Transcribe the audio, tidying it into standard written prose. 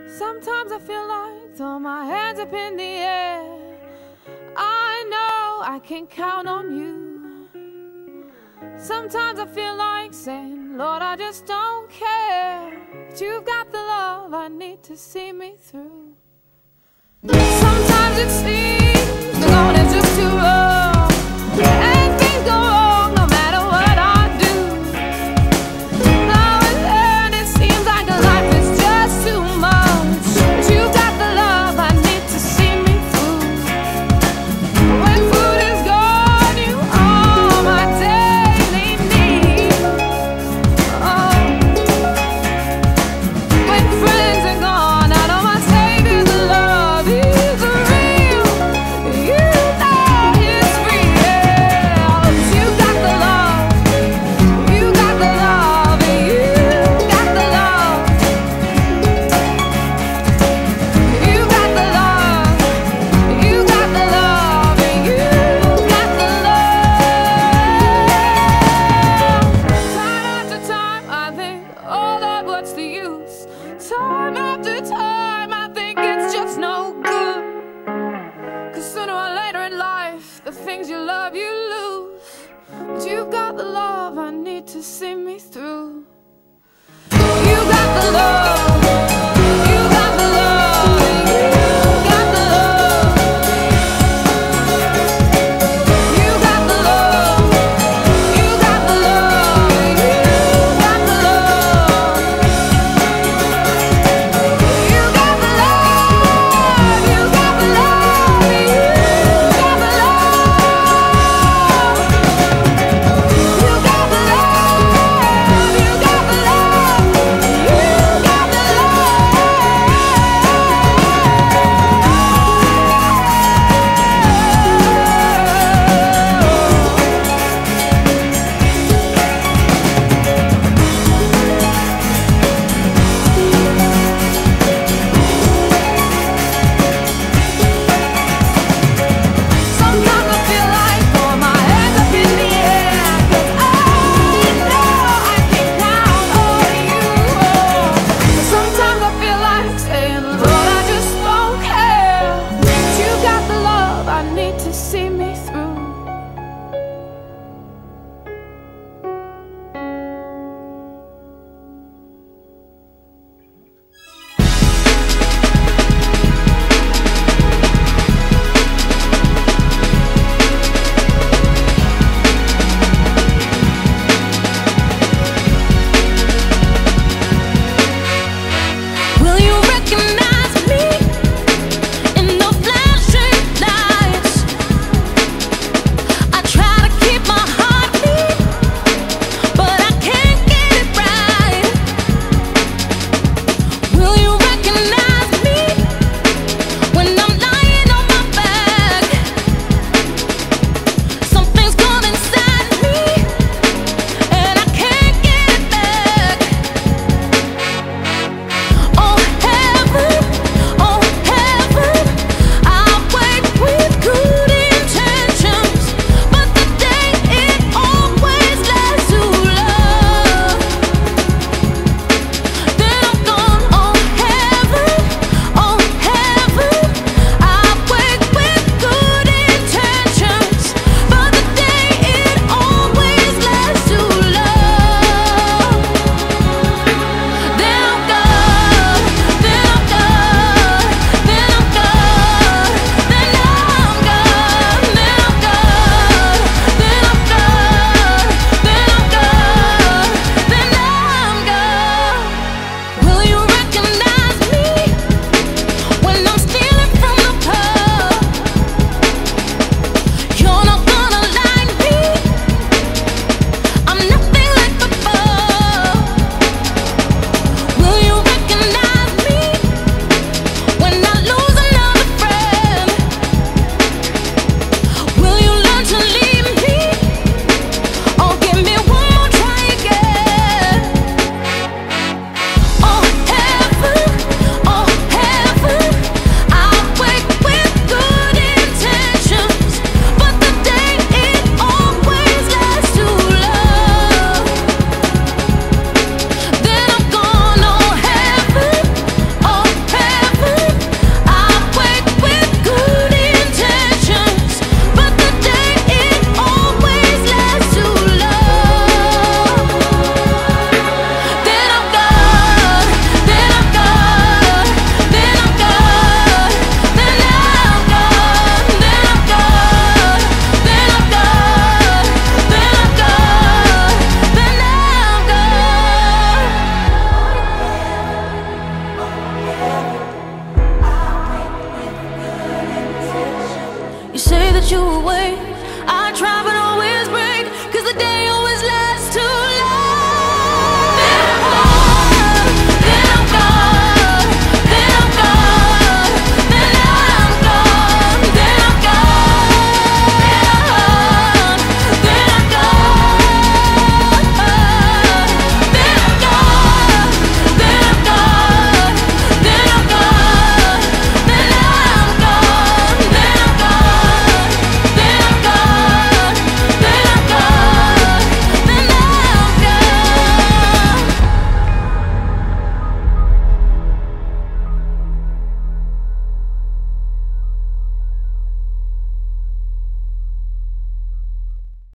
Sometimes I feel like throw my hands up in the air. I know I can count on you. Sometimes I feel like saying, Lord, I just don't care, but you've got the love I need to see me through. Sometimes it seems the going is just too rough, and things go wrong no matter what I do. Now and then it seems like life is just too much, but you've got the love I need to see me through. When food is gone, you are my daily need. Oh. When friends are gone, I know my Savior's love is real. You know it's real. You got the love. You got the love. You got the love. You got the love. You got the love. You got the love. Time after time, I think, oh Lord, what's the use? Time after time, I think it's just no good. 'Cause sooner or later in life, the things you love, you lose. But you've got the love I need to see me through. You got the love. You got the love. You got the love. You got the love. You got the love. You got the love. You got the love. You got the love. You got the love. You got the love. you away.